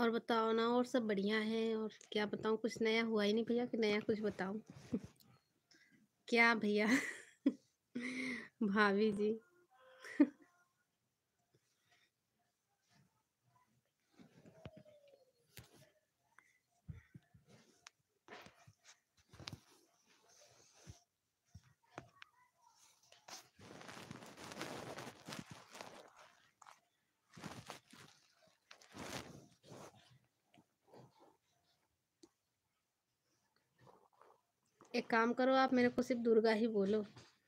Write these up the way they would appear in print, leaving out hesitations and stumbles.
और बताओ ना, और सब बढ़िया है। और क्या बताऊँ, कुछ नया हुआ ही नहीं भैया कि नया कुछ बताऊँ? क्या भैया? भाभी जी। एक काम करो, आप मेरे को सिर्फ दुर्गा ही बोलो।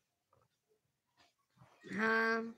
हाँ।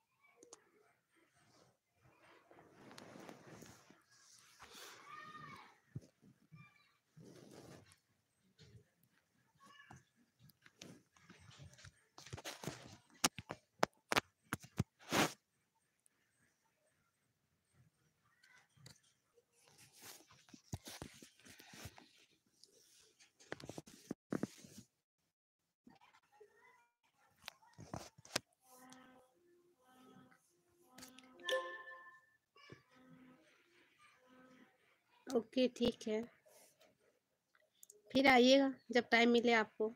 ओके, ठीक है। फिर आइएगा जब टाइम मिले आपको।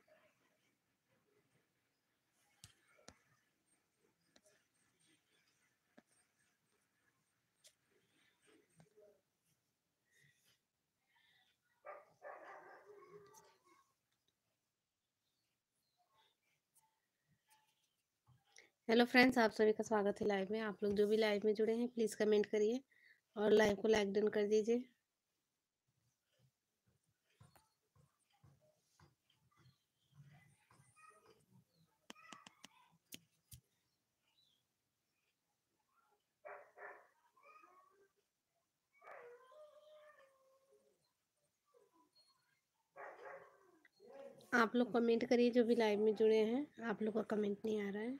हेलो फ्रेंड्स, आप सभी का स्वागत है लाइव में। आप लोग जो भी लाइव में जुड़े हैं प्लीज़ कमेंट करिए और लाइव को लाइक डन कर दीजिए। आप लोग कमेंट करिए, जो भी लाइव में जुड़े हैं। आप लोग का कमेंट नहीं आ रहा है।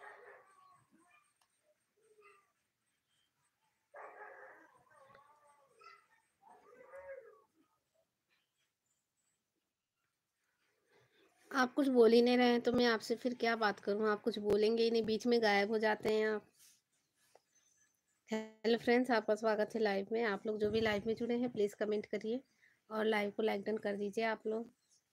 आप कुछ बोल ही नहीं रहे हैं तो मैं आपसे फिर क्या बात करूं? आप कुछ बोलेंगे ही नहीं, बीच में गायब हो जाते हैं आप। हेलो फ्रेंड्स, आपका स्वागत है लाइव में। आप लोग जो भी लाइव में जुड़े हैं प्लीज़ कमेंट करिए और लाइव को लाइक डन कर दीजिए आप लोग।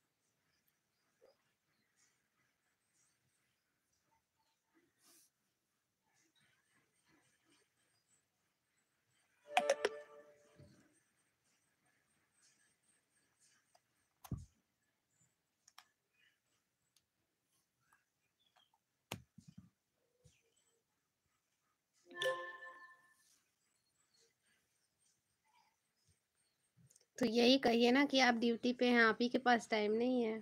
तो यही कहिए ना कि आप ड्यूटी पे हैं, आप ही के पास टाइम नहीं है।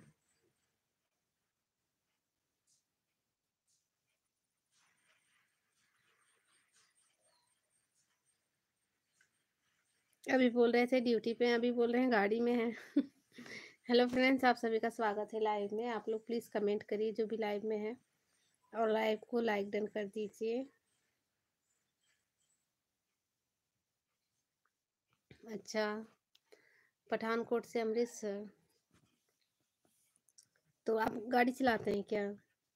अभी बोल रहे थे ड्यूटी पे हैं, अभी बोल रहे हैं गाड़ी में हैं। हेलो फ्रेंड्स, आप सभी का स्वागत है लाइव में। आप लोग प्लीज़ कमेंट करिए जो भी लाइव में है और लाइव को लाइक डन कर दीजिए। अच्छा, पठानकोट से अमृतसर। तो आप गाड़ी चलाते हैं क्या?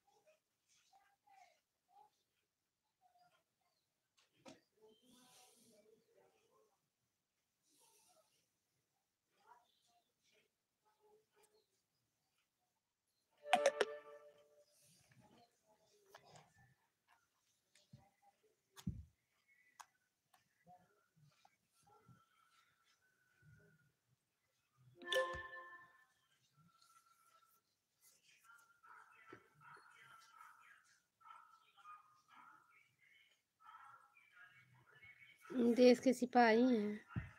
देश के सिपाही हैं।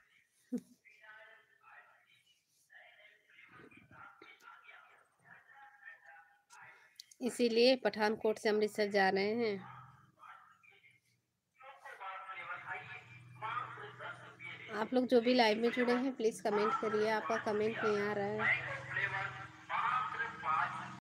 इसीलिए पठानकोट से अमृतसर जा रहे हैं। आप लोग जो भी लाइव में जुड़े हैं प्लीज़ कमेंट करिए। आपका कमेंट नहीं आ रहा है।